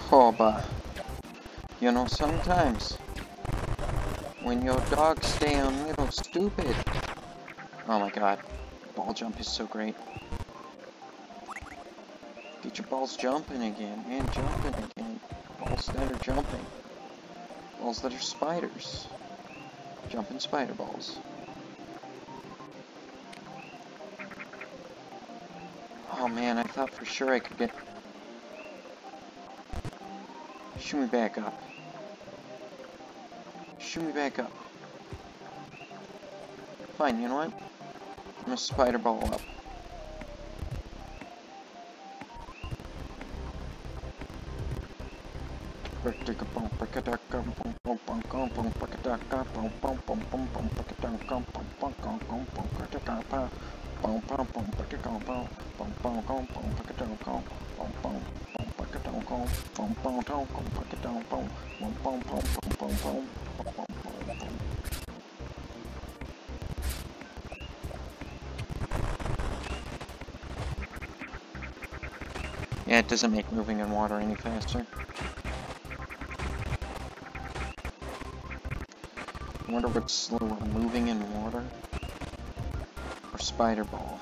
Oh, but, you know, sometimes, when your dogs stay a little stupid. Oh my god, ball jump is so great. Get your balls jumping again, and jumping again. Balls that are jumping. Balls that are spiders. Jumping spider balls. Oh man, I thought for sure I could get... Shoot me back up. Shoot me back up. Fine, you know what? I'm gonna spider ball up. Yeah, it doesn't make moving in water any faster. I wonder what's slower, moving in water or spider ball.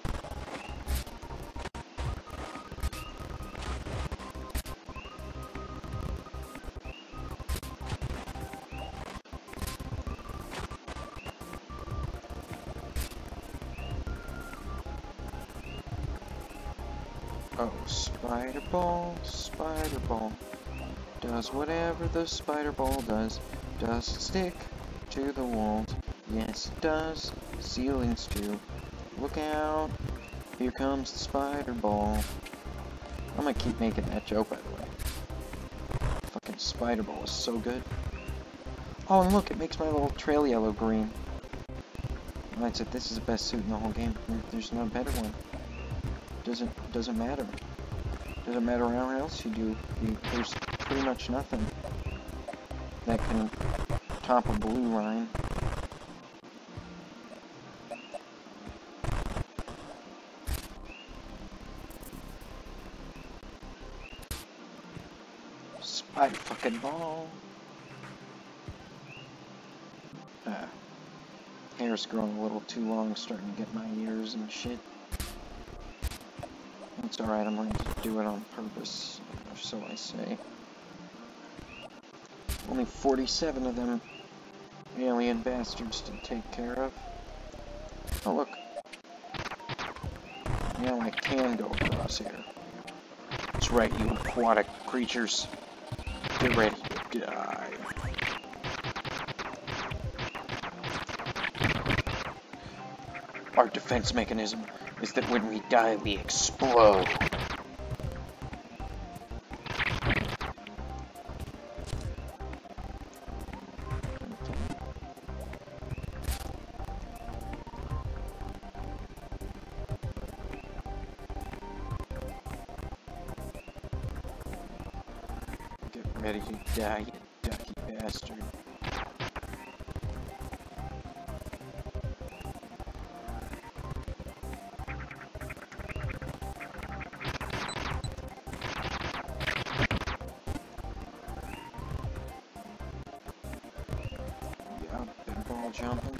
Oh, spider ball, does whatever the spider ball does. Does it stick to the walls? Yes, it does. Ceilings too. Look out, here comes the spider ball. I'm gonna keep making that joke, by the way. Fucking spider ball is so good. Oh, and look, it makes my little trail yellow green. That's it, this is the best suit in the whole game. There's no better one. Doesn't matter. Doesn't matter how else you do. There's pretty much nothing that can top a blue line. Spider fucking ball. Hair's growing a little too long, starting to get my ears and shit. It's alright, I'm going to do it on purpose, or so I say. Only 47 of them alien bastards to take care of. Oh look. Now I can go across here. That's right, you aquatic creatures. Get ready to die. Our defense mechanism is that when we die, we explode. Get ready to die, you ducky bastard. Jumping.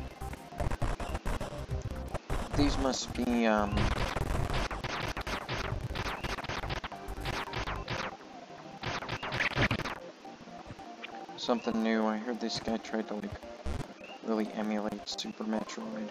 These must be, something new. I heard this guy tried to, like, really emulate Super Metroid.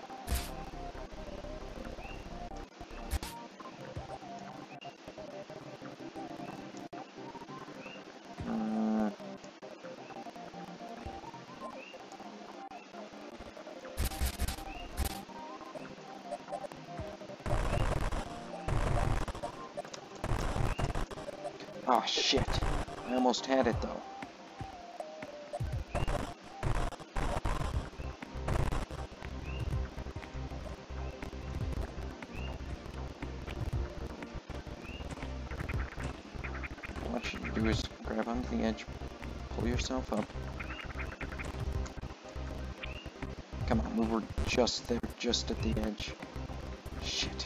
Oh shit, I almost had it though. What you do is grab onto the edge, pull yourself up. Come on, move her just there, just at the edge. Shit.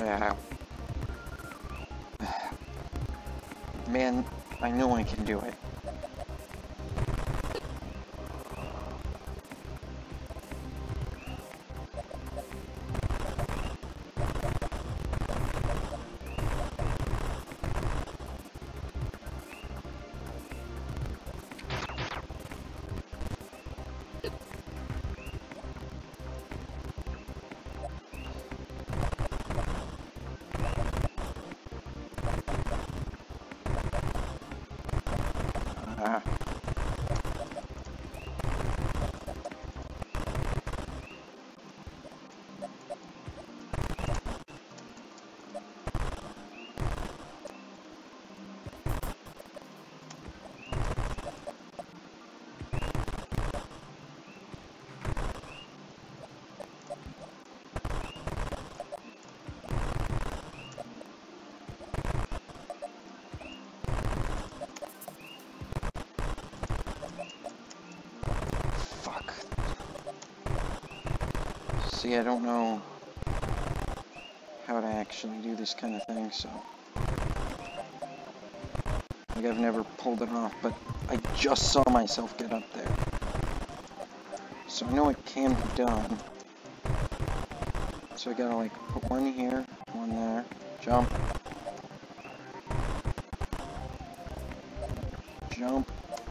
Man, I know I can do it. See, I don't know how to actually do this kind of thing, so... Like, I've never pulled it off, but I just saw myself get up there. So I know it can be done. So I gotta, like, put one here, one there, jump. Jump.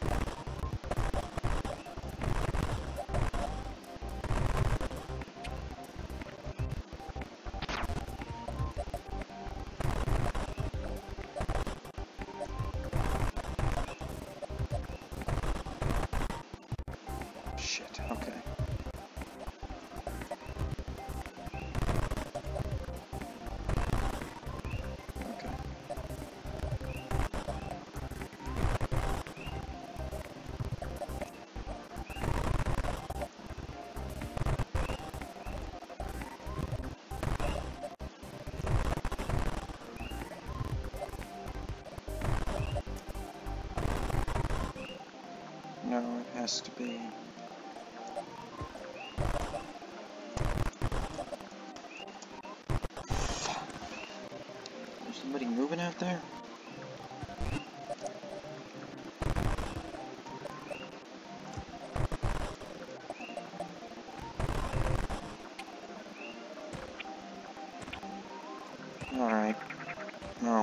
Shit, okay. Okay. No, it has to be... There's somebody moving out there? Alright. Well,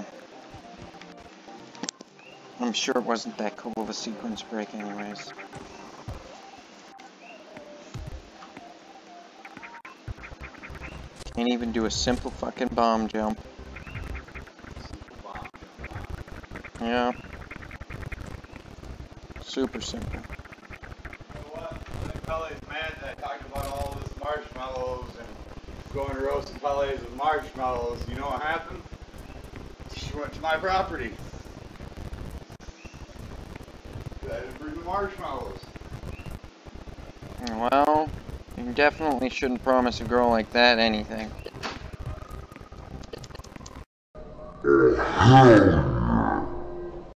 I'm sure it wasn't that cool of a sequence break anyways. Can't even do a simple fucking bomb jump. Yeah. Super simple. You know what? The Pelle's mad that I talked about all this marshmallows and going to roast some Pelle's with marshmallows. You know what happened? She went to my property. I didn't bring the marshmallows. Well, you definitely shouldn't promise a girl like that anything.